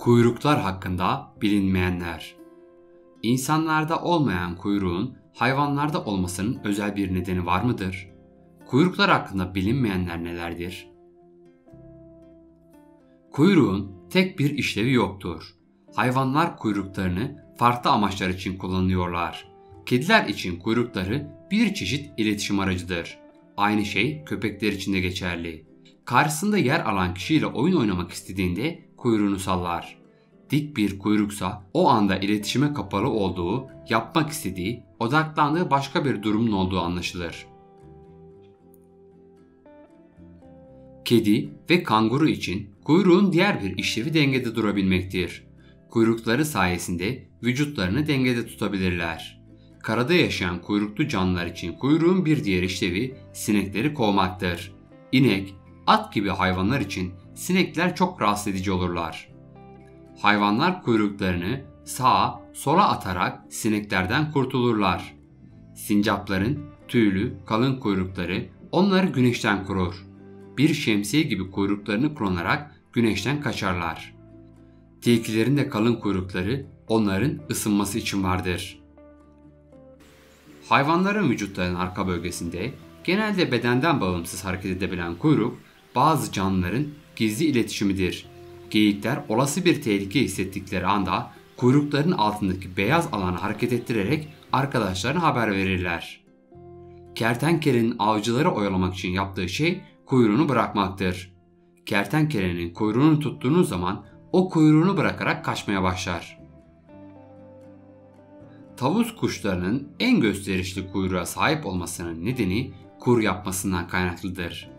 Kuyruklar hakkında bilinmeyenler. İnsanlarda olmayan kuyruğun hayvanlarda olmasının özel bir nedeni var mıdır? Kuyruklar hakkında bilinmeyenler nelerdir? Kuyruğun tek bir işlevi yoktur. Hayvanlar kuyruklarını farklı amaçlar için kullanıyorlar. Kediler için kuyrukları bir çeşit iletişim aracıdır. Aynı şey köpekler için de geçerli. Karşısında yer alan kişiyle oyun oynamak istediğinde kuyruğunu sallar. Dik bir kuyruksa o anda iletişime kapalı olduğu, yapmak istediği, odaklandığı başka bir durumun olduğu anlaşılır. Kedi ve kanguru için kuyruğun diğer bir işlevi dengede durabilmektir. Kuyrukları sayesinde vücutlarını dengede tutabilirler. Karada yaşayan kuyruklu canlılar için kuyruğun bir diğer işlevi sinekleri kovmaktır. İnek, at gibi hayvanlar için sinekler çok rahatsız edici olurlar. Hayvanlar kuyruklarını sağa, sola atarak sineklerden kurtulurlar. Sincapların tüylü, kalın kuyrukları onları güneşten korur. Bir şemsiye gibi kuyruklarını kullanarak güneşten kaçarlar. Tilkilerin de kalın kuyrukları onların ısınması için vardır. Hayvanların vücutlarının arka bölgesinde genelde bedenden bağımsız hareket edebilen kuyruk bazı canlıların gizli iletişimidir. Geyikler olası bir tehlike hissettikleri anda kuyruklarının altındaki beyaz alanı hareket ettirerek arkadaşlarına haber verirler. Kertenkelenin avcıları oyalamak için yaptığı şey kuyruğunu bırakmaktır. Kertenkelenin kuyruğunu tuttuğunuz zaman o kuyruğunu bırakarak kaçmaya başlar. Tavus kuşlarının en gösterişli kuyruğa sahip olmasının nedeni kur yapmasından kaynaklıdır.